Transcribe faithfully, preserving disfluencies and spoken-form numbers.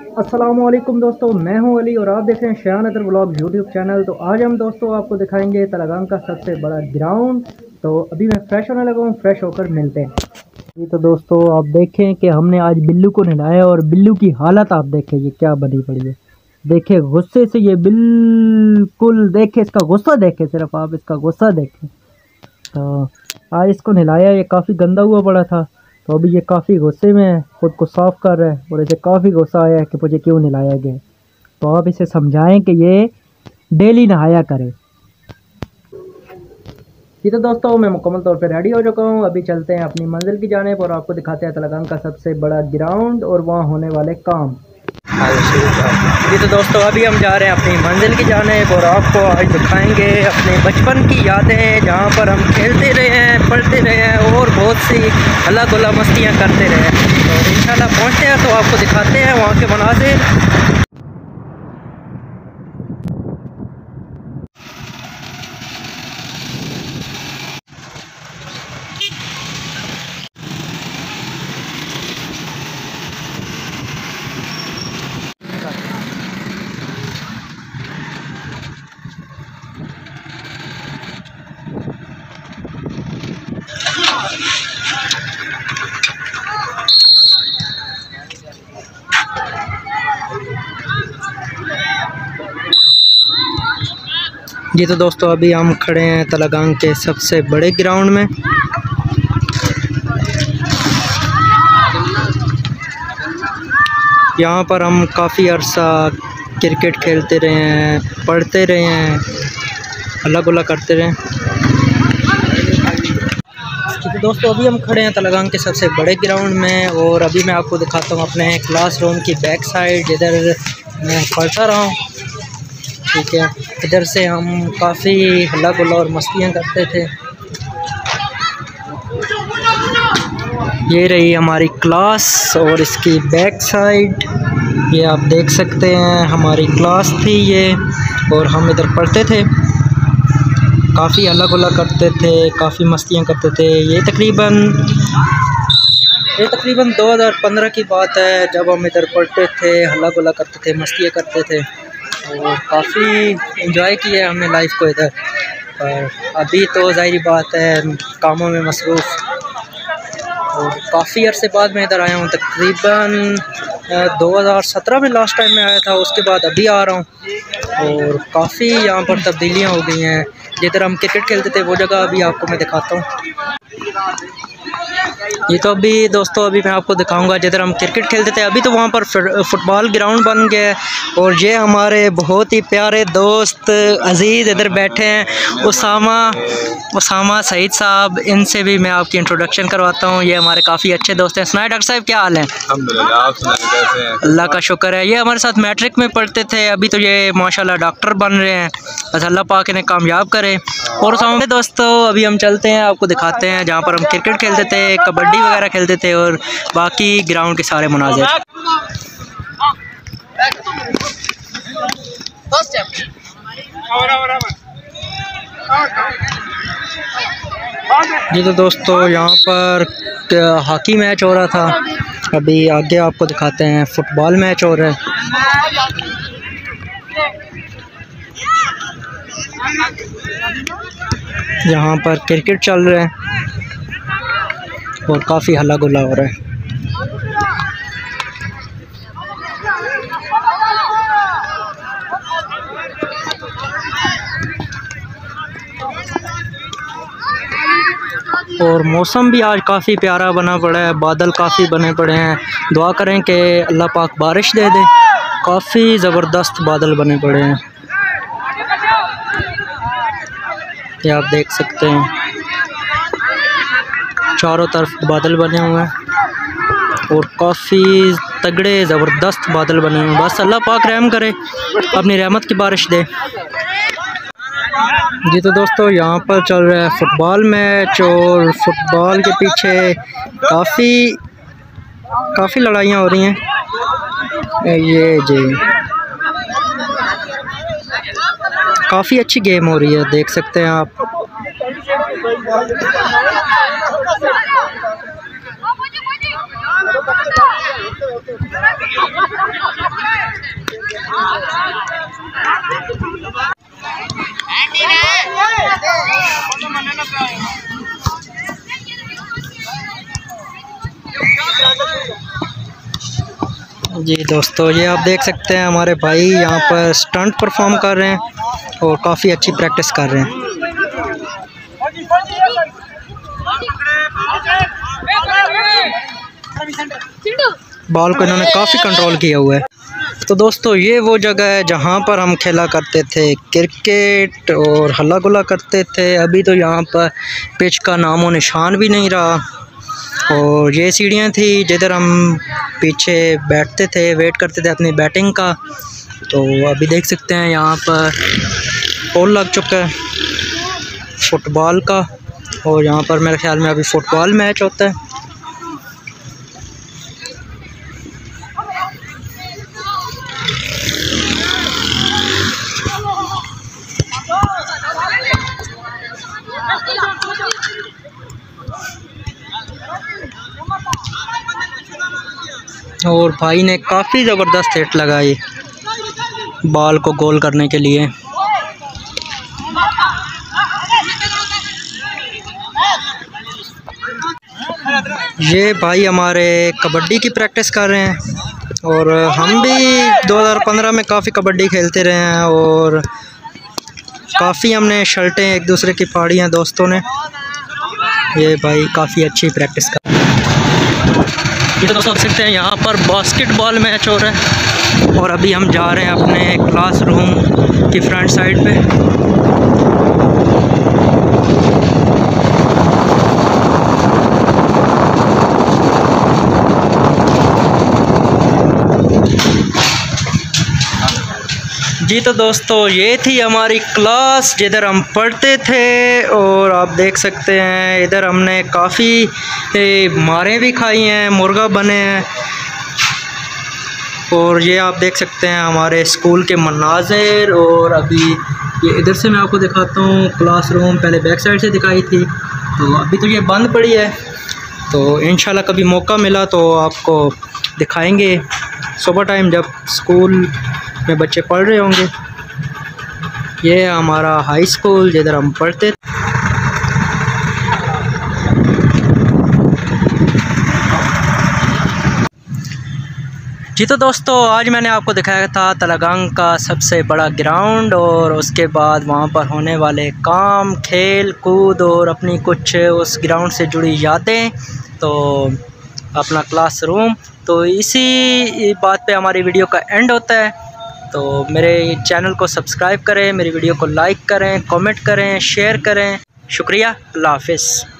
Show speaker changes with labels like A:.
A: अस्सलामुअलैकुम दोस्तों, मैं हूं अली और आप देख रहे हैं शान अदर व्लॉग यूट्यूब चैनल। तो आज हम दोस्तों आपको दिखाएंगे तलगाम का सबसे बड़ा ग्राउंड। तो अभी मैं फ्रेश होने लगा हूं, फ्रेश होकर मिलते हैं। ये तो दोस्तों आप देखें कि हमने आज बिल्लू को नहलाया और बिल्लू की हालत आप देखें ये क्या बनी पड़ी है। देखे गुस्से से ये बिल्कुल, देखे इसका गुस्सा, देखे सिर्फ आप इसका गुस्सा देखें। तो आज इसको नहलाया, ये काफ़ी गंदा हुआ पड़ा था। तो अभी ये काफ़ी गुस्से में है, खुद को साफ़ कर रहा है और इसे काफ़ी गुस्सा आया है कि मुझे क्यों नहलाया गया। तो आप इसे समझाएं कि ये डेली नहाया करे। ये तो दोस्तों मैं मुकम्मल तौर पे रेडी हो चुका हूँ। अभी चलते हैं अपनी मंजिल की जानिब और आपको दिखाते हैं तलगाम का सबसे बड़ा ग्राउंड और वहाँ होने वाले काम। जी तो दोस्तों अभी हम जा रहे हैं अपनी मंजिल की जानिब और आपको आज दिखाएंगे अपने बचपन की यादें, जहाँ पर हम खेलते रहे हैं, पढ़ते रहे हैं और बहुत सी अल्लाह गुल्ला मस्तियाँ करते रहे हैं। तो इंशाल्लाह पहुँचते हैं तो आपको दिखाते हैं वहाँ के मनाज़िर। जी तो दोस्तों अभी हम खड़े हैं तलगाम के सबसे बड़े ग्राउंड में। यहाँ पर हम काफ़ी अरसा क्रिकेट खेलते रहे हैं, पढ़ते रहे हैं, अल्लाह गुल्ला करते रहे। तो दोस्तों अभी हम खड़े हैं तलगाम के सबसे बड़े ग्राउंड में और अभी मैं आपको दिखाता हूँ अपने क्लासरूम की बैक साइड, जिधर मैं पढ़ता रहा हूँ। ठीक है, इधर से हम काफ़ी हल्ला गुल्ला और मस्तियाँ करते थे। ये रही हमारी क्लास और इसकी बैक साइड, ये आप देख सकते हैं हमारी क्लास थी ये, और हम इधर पढ़ते थे, काफ़ी हल्ला गुल्ला करते थे, काफ़ी मस्तियाँ करते थे। ये तकरीबन ये तकरीबन दो हज़ार पंद्रह की बात है, जब हम इधर पढ़ते थे, हल्ला गुल्ला करते थे, मस्तियाँ करते थे और काफ़ी एंजॉय किया हमने लाइफ को इधर। और अभी तो ज़ाहिर बात है कामों में मसरूफ़, और काफ़ी अरसे बाद मैं इधर आया हूँ। तकरीबन दो हज़ार सत्रह में लास्ट टाइम मैं आया था, उसके बाद अभी आ रहा हूँ और काफ़ी यहाँ पर तब्दीलियाँ हो गई हैं। जिधर हम क्रिकेट खेलते थे वो जगह अभी आपको मैं दिखाता हूँ। ये तो अभी दोस्तों अभी मैं आपको दिखाऊंगा जिधर हम क्रिकेट खेलते थे। अभी तो वहाँ पर फुटबॉल ग्राउंड बन गया है और ये हमारे बहुत ही प्यारे दोस्त अजीज़ इधर बैठे हैं, उसामा उसामा सईद साहब। इनसे भी मैं आपकी इंट्रोडक्शन करवाता हूँ। ये हमारे काफ़ी अच्छे दोस्त हैं। सुनाए डॉक्टर साहब, क्या हाल है?
B: अल्हम्दुलिल्लाह, आप सुनाएं कैसे हैं?
A: अल्लाह का शुक्र है। ये हमारे साथ मैट्रिक में पढ़ते थे, अभी तो ये माशाल्लाह डॉक्टर बन रहे हैं, बस अल्लाह पाक इन्हें कामयाब करे। और उसामा दोस्तों अभी हम चलते हैं, आपको दिखाते हैं जहाँ पर हम क्रिकेट खेलते थे, कबड्डी वगैरह खेलते थे और बाकी ग्राउंड के सारे मनाज़िर। जी तो दोस्तों यहाँ पर हॉकी मैच हो रहा था, अभी आगे आपको दिखाते हैं फुटबॉल मैच हो रहा है। यहाँ पर क्रिकेट चल रहा है और काफ़ी हल्ला गुल्ला हो रहा है। और मौसम भी आज काफ़ी प्यारा बना पड़ा है, बादल काफ़ी बने पड़े हैं। दुआ करें कि अल्लाह पाक बारिश दे दे। काफ़ी ज़बरदस्त बादल बने पड़े हैं, ये आप देख सकते हैं, चारों तरफ बादल बने हुए हैं और काफ़ी तगड़े ज़बरदस्त बादल बने हुए हैं। बस अल्लाह पाक रहम करे, अपनी रहमत की बारिश दे। जी तो दोस्तों यहाँ पर चल रहा है फुटबॉल मैच और फुटबॉल के पीछे काफ़ी काफ़ी लड़ाइयाँ हो रही हैं। ये जी काफ़ी अच्छी गेम हो रही है, देख सकते हैं आप। जी दोस्तों, ये आप देख सकते हैं हमारे भाई यहाँ पर स्टंट परफॉर्म कर रहे हैं और काफ़ी अच्छी प्रैक्टिस कर रहे हैं। बॉल को इन्होंने काफ़ी कंट्रोल किया हुआ है। तो दोस्तों, ये वो जगह है जहाँ पर हम खेला करते थे क्रिकेट और हल्ला गुल्ला करते थे। अभी तो यहाँ पर पिच का नामो निशान भी नहीं रहा। और ये सीढ़ियाँ थी जिधर हम पीछे बैठते थे, वेट करते थे अपनी बैटिंग का। तो अभी देख सकते हैं यहाँ पर पोल लग चुका है फुटबॉल का, और यहाँ पर मेरे ख्याल में अभी फ़ुटबॉल मैच होता है। और भाई ने काफ़ी ज़बरदस्त हिट लगाई बॉल को गोल करने के लिए। ये भाई हमारे कबड्डी की प्रैक्टिस कर रहे हैं, और हम भी दो हज़ार पंद्रह में काफ़ी कबड्डी खेलते रहे हैं और काफ़ी हमने शर्टें एक दूसरे की फाड़ी हैं दोस्तों ने। ये भाई काफ़ी अच्छी प्रैक्टिस कर। ये तो दोस्तों देख सकते हैं यहाँ पर बास्केटबॉल मैच हो रहा है, और अभी हम जा रहे हैं अपने क्लासरूम की फ्रंट साइड पे। जी तो दोस्तों, ये थी हमारी क्लास जिधर हम पढ़ते थे, और आप देख सकते हैं इधर हमने काफ़ी मारें भी खाई हैं, मुर्गा बने हैं। और ये आप देख सकते हैं हमारे स्कूल के मनाज़िर। और अभी ये इधर से मैं आपको दिखाता हूँ क्लासरूम, पहले बैक साइड से दिखाई थी, तो अभी तो ये बंद पड़ी है। तो इंशाल्लाह कभी मौका मिला तो आपको दिखाएंगे सुबह टाइम जब स्कूल में बच्चे पढ़ रहे होंगे। ये हमारा हाई स्कूल जिधर हम पढ़ते। जी तो दोस्तों, आज मैंने आपको दिखाया था तलगंग का सबसे बड़ा ग्राउंड, और उसके बाद वहाँ पर होने वाले काम, खेल कूद और अपनी कुछ उस ग्राउंड से जुड़ी यादें। तो अपना क्लासरूम, तो इसी बात पे हमारी वीडियो का एंड होता है। तो मेरे चैनल को सब्सक्राइब करें, मेरी वीडियो को लाइक करें, कमेंट करें, शेयर करें। शुक्रिया, अल्लाह हाफ़िज़।